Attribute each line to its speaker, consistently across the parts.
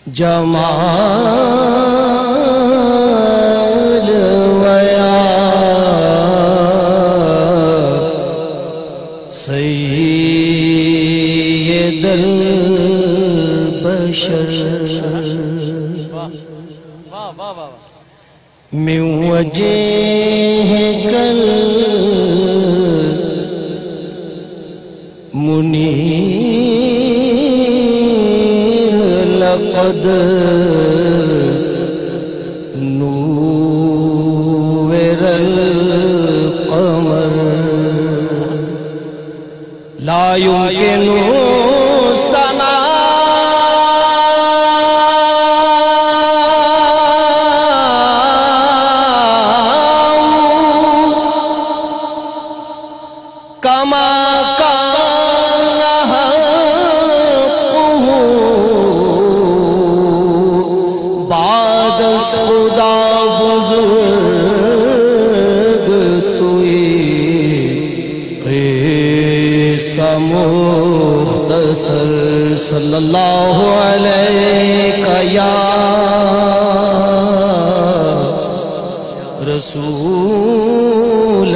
Speaker 1: جمال ویا سید البشر من وجهك المنير لقد نور القمر لا يمكن صلی اللہ علیہ یا رسول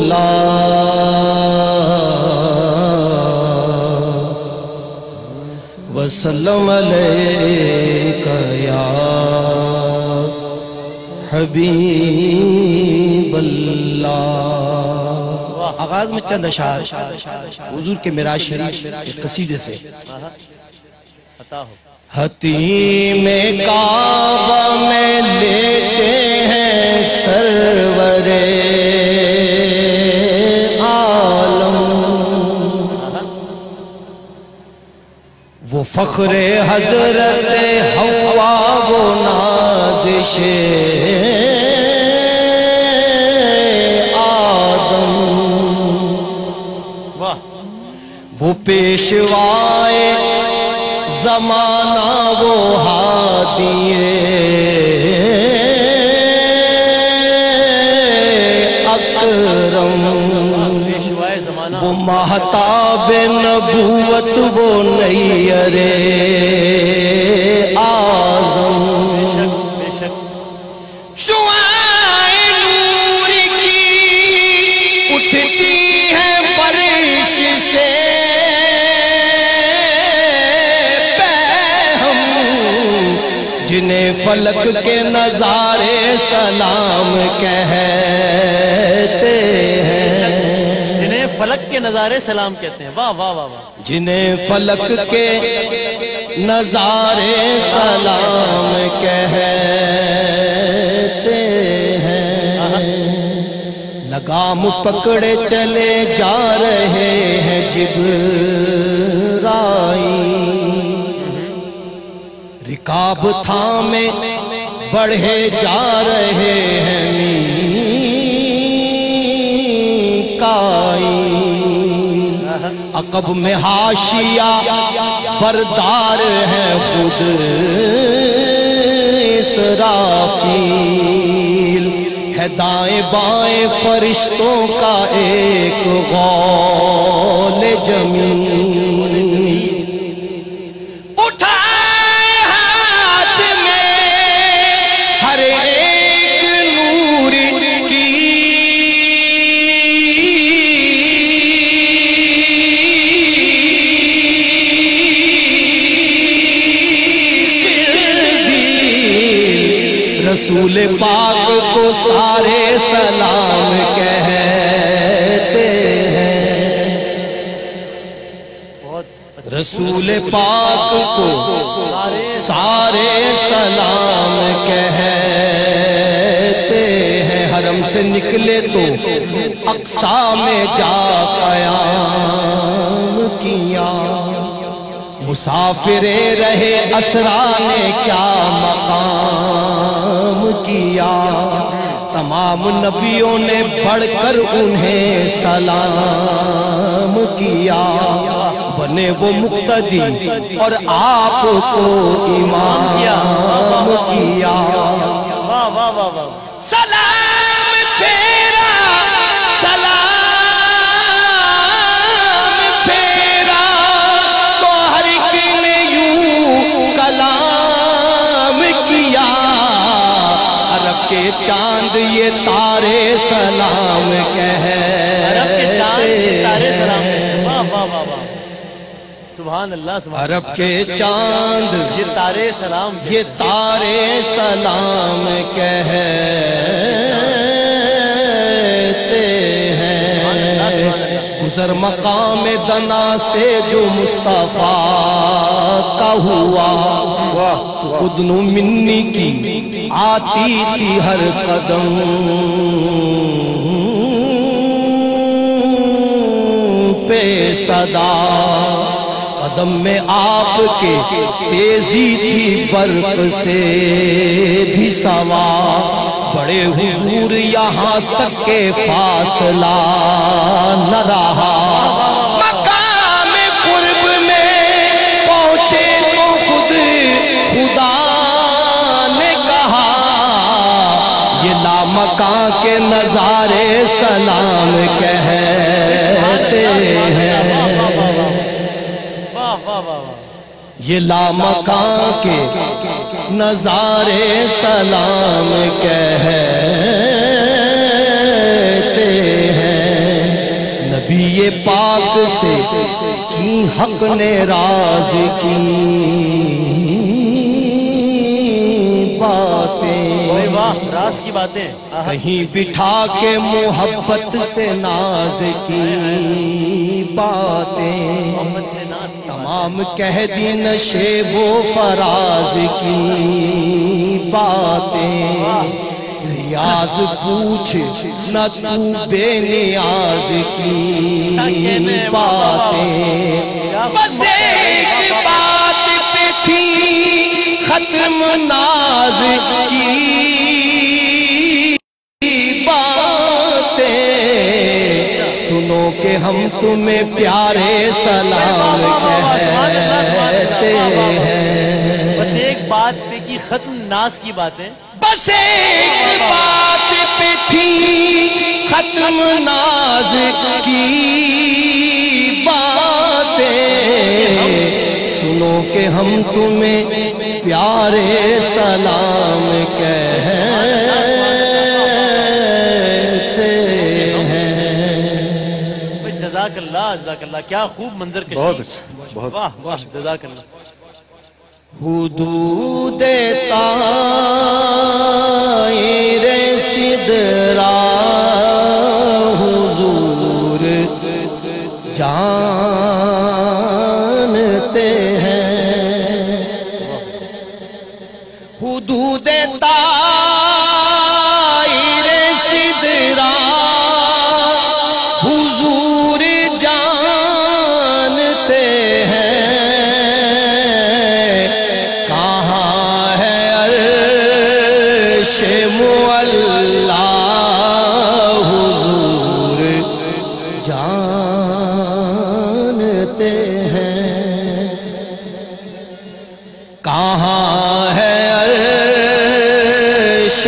Speaker 1: اللہ وسلم علیہ یا حبیب اللہ۔ آغاز میں چند اشعار حضور کے معراج شریف کے قصیدے سے۔ حتیم کعبہ میں لیتے ہیں سرور عالم، وہ فخر حضرت حوا وہ نازش وہ پیشوائے زمانہ وہ ہادیے اکرم، وہ مہتاب نبوت وہ نیر اعظم، شعاع نور کی اٹھتی ہے فرش سے جنہیں فلک کے نظارے سلام کہتے ہیں،
Speaker 2: جنہیں فلک کے نظارے سلام کہتے ہیں۔ واہ واہ واہ واہ۔
Speaker 1: جنہیں فلک کے نظارے سلام کہتے ہیں، لگام پکڑے چلے جا رہے ہیں جبرائیل، رکاب تھامے بڑھے جا رہے ہیں میکائیل، عقب میں حاشیہ بردار ہے خود اسرافیل، ہے دائیں بائیں فرشتوں کا ایک غول جمیل، رسول پاک کو سارے سلام کہتے ہیں، رسول پاک کو سارے سلام کہتے ہیں، حرم سے نکلے تو اقصی میں جا قیام کیا، مسافر رہے اسرا نے کیا مقام کیا، تمام نبیوں نے بڑھ کر انہیں سلام کیا، بنے وہ مقتدی اور آپ کو امام کیا، سلام پھیرا سلام پھیرا تو ہر ایک نے یوں کلام
Speaker 2: سبحان اللہ سبحان
Speaker 1: عرب کے چاند
Speaker 2: اللہ۔ یہ تارے سلام
Speaker 1: یہ تارے سلام کہتے ہیں، گزر مقام دنا سے جو مصطفیٰ کا ہوا، تو ادن منی کی آتی تھی ہر قدم پہ صدا، قدم میں آپ کے تیزی تھی برق سے بھی سوا، بڑے حضور یہاں تک کے فاصلہ نہ رہا، مقام قرب میں پہنچے تو خود خدا نے کہا، یہ لامکاں کے نظارے سلام کہتے ہیں، یہ لامکاں کے نظارے سلام کہتے ہیں، نبی پاک سے کی حق نے راز کی باتیں،
Speaker 2: راز کی باتیں
Speaker 1: کہیں بٹھا کے محبت سے ناز کی باتیں، تمام کہہ دی نشیب و فراز کی باتیں، ریاض پوچھ نہ تو بے نیاز کی باتیں، بس ایک بات پہ تھی ختم ناز کی باتیں، سنو کہ ہم تمہیں پیارے سلام کہتے ہیں،
Speaker 2: بس ایک بات پہ کی ختم ناز کی باتیں،
Speaker 1: بس ایک بات پہ تھی ختم ناز کی باتیں، سنو کہ ہم تمہیں پیارے سلام کہتے ہیں۔
Speaker 2: جزاک اللہ جزاک اللہ، کیا خوب منظر کشی،
Speaker 3: بہت اچھا، بہت
Speaker 2: واہ واہ جزاک اللہ۔
Speaker 1: حدود طائر سدرا حضور جانتے ہیں، حدود طائر سدرا حضور جانتے ہیں، معلا حضور جانتے ہیں، کہاں ہے عرش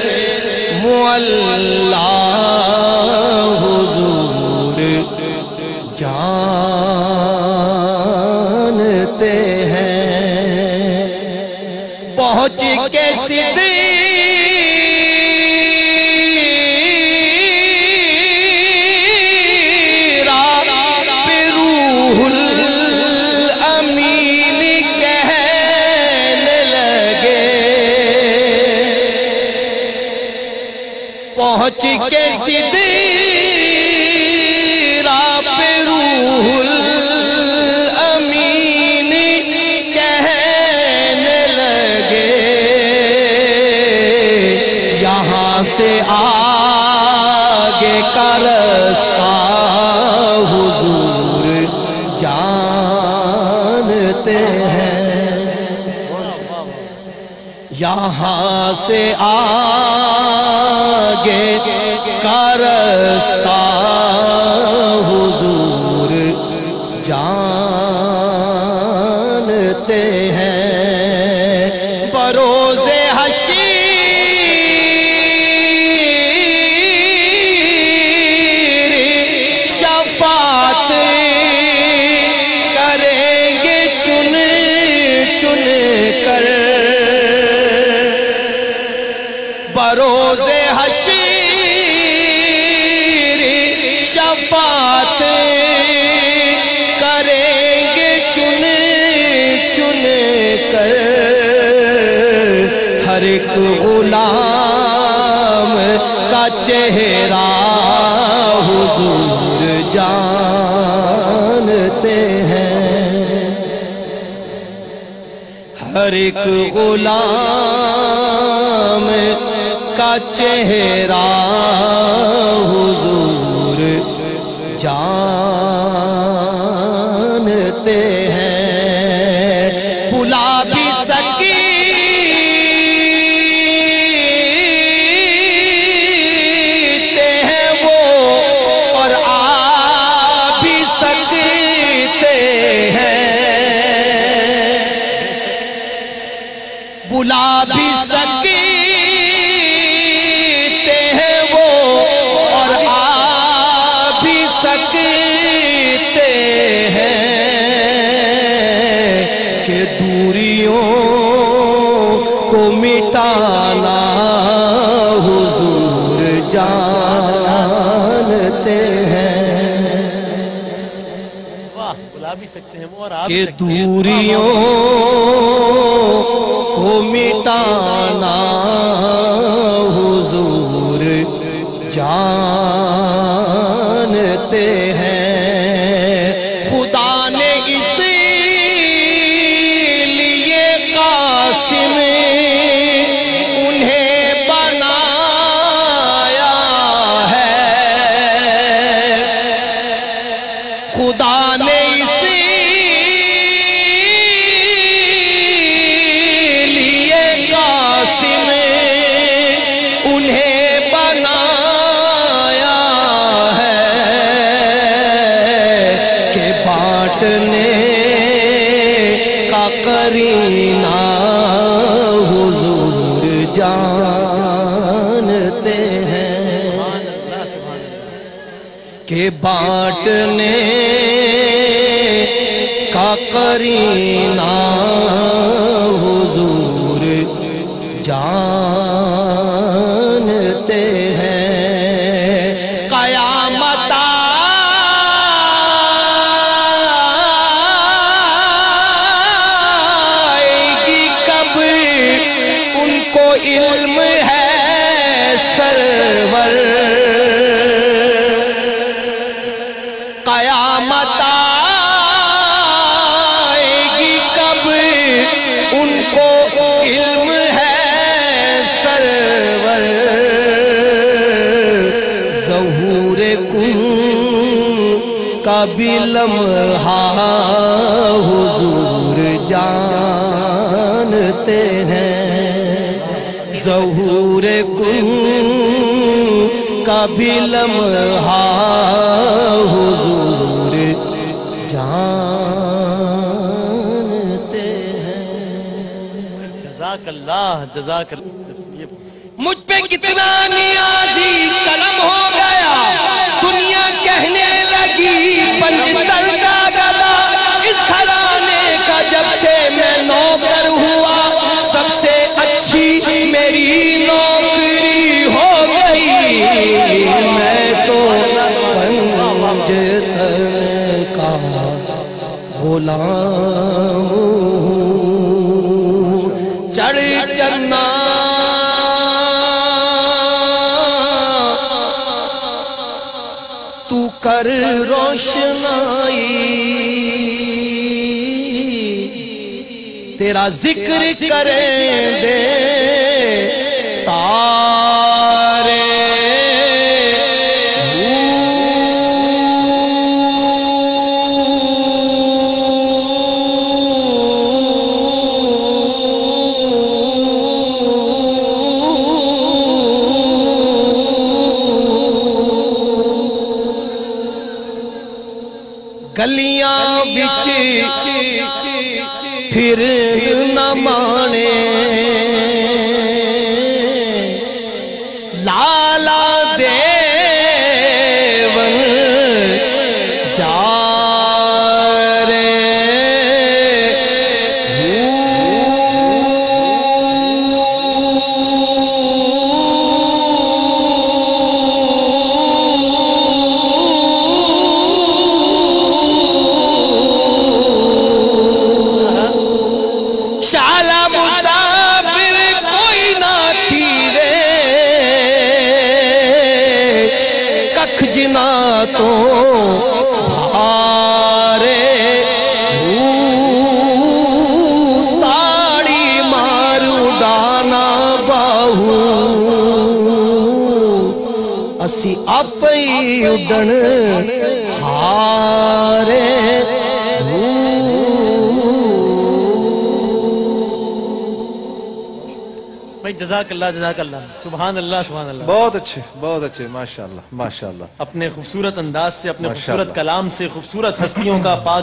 Speaker 1: معلا حضور جانتے ہیں، پہنچ کے سدرا پہنچ کے سدرا پہ روح الامین کہنے لگے، یہاں سے آگے کا رستہ حضور جانتے ہیں، یہاں سے آگے کا رستہ حضور جانتے ہیں، بروز حشر شفاعت کریں گے چن چن کر، بروز حشر شفاعت کریں گے چن ایک غلام کا چہرہ حضور جانتے ہیں، ہر ایک غلام کا چہرہ حضور جانتے ہیں، بلا بھی سکتے ہیں وہ اور آ بھی سکتے ہیں، بلا بھی سکتے ہیں وہ اور آ بھی سکتے ہیں، کہ دوریوں کو مٹانا حضور جانتے ہیں،
Speaker 2: واہ بلا بھی سکتے ہیں وہ اور آپ
Speaker 1: کہ دوریوں کو مٹانا حضور جانتے ہیں، خدا نے اس لیے قاسم انہیں بنایا ہے، خدا نے اس لیے قاسم انہیں بنایا ہے، کہ بانٹنے کا قرینہ حضور جانتے ہیں، کہ بانٹنے کا قرینہ حضور جانتے ہیں، قیامت آئے گی کب ان کو علم ہے سرور، قیامت آئے گی کب ان کو علم ہے سرور، ظہور کن کا بھی لمحہ حضور جانتے ہیں، ظہور کن کا بھی لمحہ حضور جانتے ہیں،
Speaker 2: جزاک اللہ جزاک اللہ۔
Speaker 1: مجھ پہ کتنا نیازی قلم ہو گیا، دنیا کہنے لگی پنجتن کا گدا، اس گھرانے کا جب سے میں نوکر ہوا، سب سے اچھی میری نوکری ہو گئی، میں تو پنجتن کا غلام ہوں، چڑھ چنا تو کر روشنائی، تیرا ذکر کریں دے تارے، گلیاں بچ پھر نہ مانے، لالا دیون جا رے شالا مسافر तो हारे ताड़ी मारू डाना बाहू असी आपे ही उड़न हारे
Speaker 2: भाई जज़ाकल्लाह जज़ाकल्लाह, सुभान अल्लाह सुभान अल्लाह।
Speaker 3: बहुत अच्छे माशाअल्लाह माशाअल्लाह।
Speaker 2: अपने खूबसूरत अंदाज से, अपने
Speaker 3: माशाअल्लाह।
Speaker 2: खूबसूरत कलाम से खूबसूरत हस्तियों का पाक